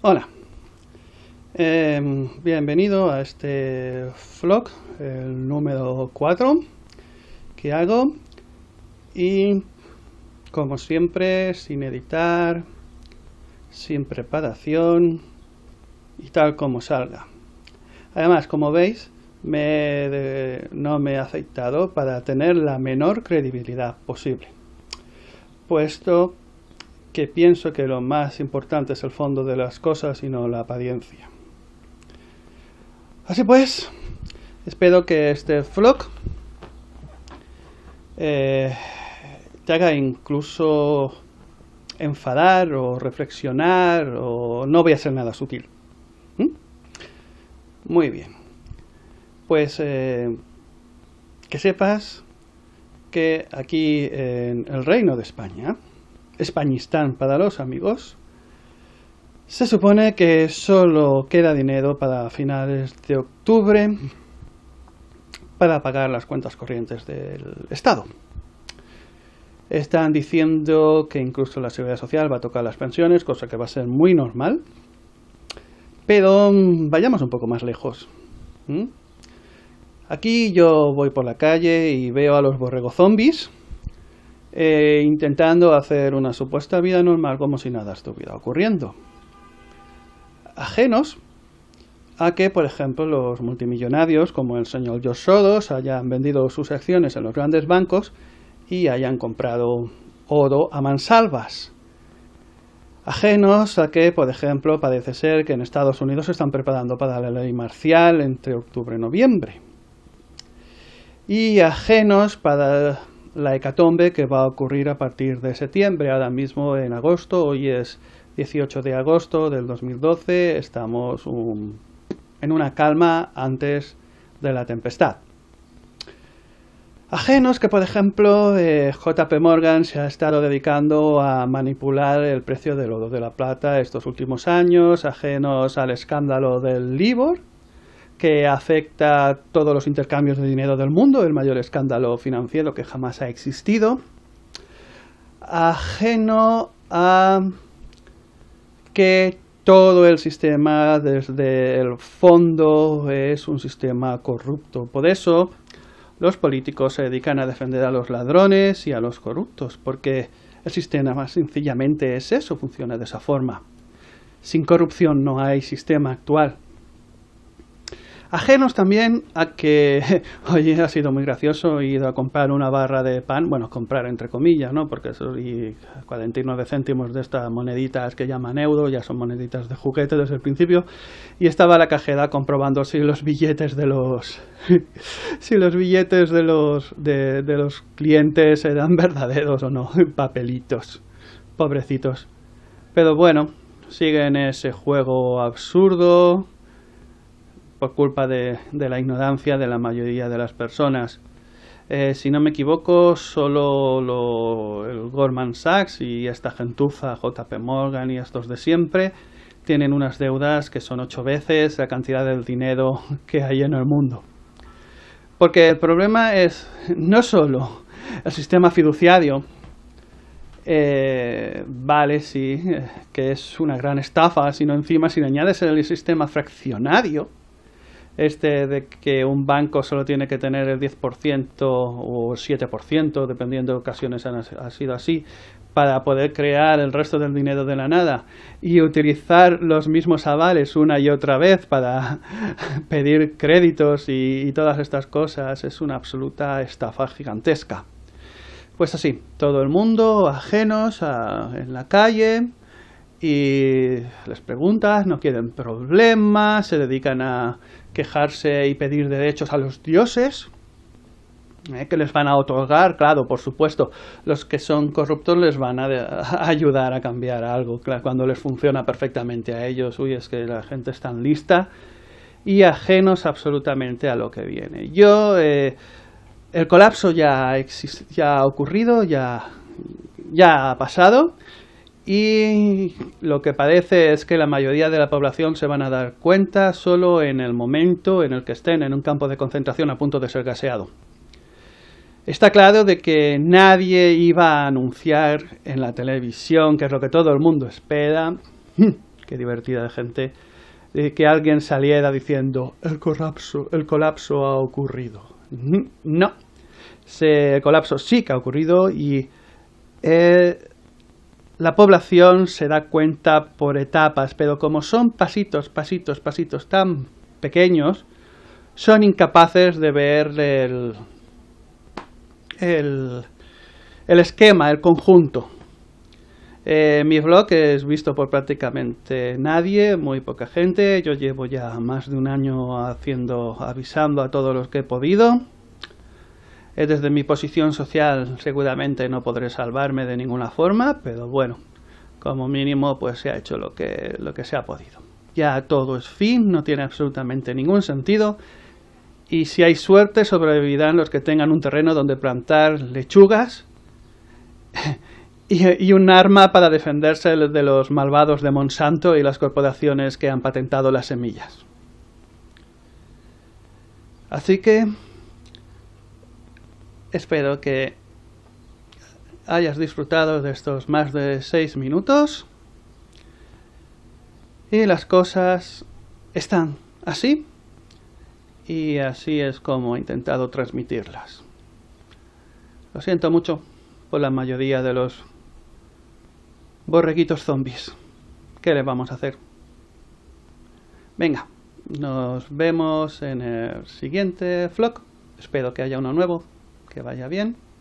Hola, bienvenido a este vlog, el número 4 que hago, y como siempre sin editar, sin preparación y tal como salga. Además, como veis, no me he afeitado para tener la menor credibilidad posible, puesto que pienso que lo más importante es el fondo de las cosas y no la apariencia. Así pues, espero que este vlog te haga incluso enfadar o reflexionar, o no voy a ser nada sutil. Muy bien. Pues que sepas que aquí en el Reino de España, Españistán para los amigos, se supone que solo queda dinero para finales de octubre para pagar las cuentas corrientes del Estado. Están diciendo que incluso la Seguridad Social va a tocar las pensiones, cosa que va a ser muy normal. Pero vayamos un poco más lejos. Aquí yo voy por la calle y veo a los borregos zombies intentando hacer una supuesta vida normal como si nada estuviera ocurriendo. Ajenos a que, por ejemplo, los multimillonarios como el señor George Soros hayan vendido sus acciones en los grandes bancos y hayan comprado oro a mansalvas. Ajenos a que, por ejemplo, parece ser que en Estados Unidos se están preparando para la ley marcial entre octubre y noviembre. Y ajenos para la hecatombe que va a ocurrir a partir de septiembre. Ahora mismo en agosto, hoy es 18 de agosto del 2012, estamos en una calma antes de la tempestad. Ajenos que, por ejemplo, JP Morgan se ha estado dedicando a manipular el precio del oro de la plata estos últimos años, ajenos al escándalo del LIBOR, que afecta a todos los intercambios de dinero del mundo, el mayor escándalo financiero que jamás ha existido. Ajeno a que todo el sistema desde el fondo es un sistema corrupto. Por eso los políticos se dedican a defender a los ladrones y a los corruptos, porque el sistema más sencillamente es eso, funciona de esa forma. Sin corrupción no hay sistema actual. Ajenos también a que, oye, ha sido muy gracioso, he ido a comprar una barra de pan, bueno, comprar entre comillas, ¿no? Porque soy 49 céntimos de estas moneditas que llaman euro, ya son moneditas de juguete desde el principio, y estaba la cajera comprobando si los billetes de los si los billetes de los clientes eran verdaderos o no, papelitos, pobrecitos. Pero bueno, siguen ese juego absurdo por culpa de la ignorancia de la mayoría de las personas. Si no me equivoco, solo el Goldman Sachs y esta gentuza, JP Morgan y estos de siempre, tienen unas deudas que son 8 veces la cantidad del dinero que hay en el mundo. Porque el problema es no solo el sistema fiduciario, vale, sí, que es una gran estafa, sino encima si le añades el sistema fraccionario, de que un banco solo tiene que tener el 10% o el 7%, dependiendo de ocasiones ha sido así, para poder crear el resto del dinero de la nada y utilizar los mismos avales una y otra vez para pedir créditos y todas estas cosas, es una absoluta estafa gigantesca. Pues así, todo el mundo ajenos en la calle, y les preguntas, no quieren problemas, se dedican a quejarse y pedir derechos a los dioses, que les van a otorgar, claro, por supuesto, los que son corruptos les van a ayudar a cambiar algo, claro, cuando les funciona perfectamente a ellos. Uy, es que la gente es tan lista, y ajenos absolutamente a lo que viene. El colapso ya ha ocurrido, ya ha pasado, y lo que parece es que la mayoría de la población se van a dar cuenta solo en el momento en el que estén en un campo de concentración a punto de ser gaseado. Está claro de que nadie iba a anunciar en la televisión, que es lo que todo el mundo espera, qué divertida de gente, que alguien saliera diciendo el colapso ha ocurrido. No, el colapso sí que ha ocurrido y la población se da cuenta por etapas, pero como son pasitos tan pequeños, son incapaces de ver el esquema, el conjunto. Mi blog es visto por prácticamente nadie, muy poca gente. Yo llevo ya más de un año avisando a todos los que he podido. Desde mi posición social seguramente no podré salvarme de ninguna forma, pero bueno, como mínimo pues se ha hecho lo que se ha podido. Ya todo es fin, no tiene absolutamente ningún sentido. Y si hay suerte, sobrevivirán los que tengan un terreno donde plantar lechugas y un arma para defenderse de los malvados de Monsanto y las corporaciones que han patentado las semillas. Así que espero que hayas disfrutado de estos más de 6 minutos. Y las cosas están así. Y así es como he intentado transmitirlas. Lo siento mucho por la mayoría de los borreguitos zombies. ¿Qué le vamos a hacer? Venga, nos vemos en el siguiente vlog. Espero que haya uno nuevo, que vaya bien.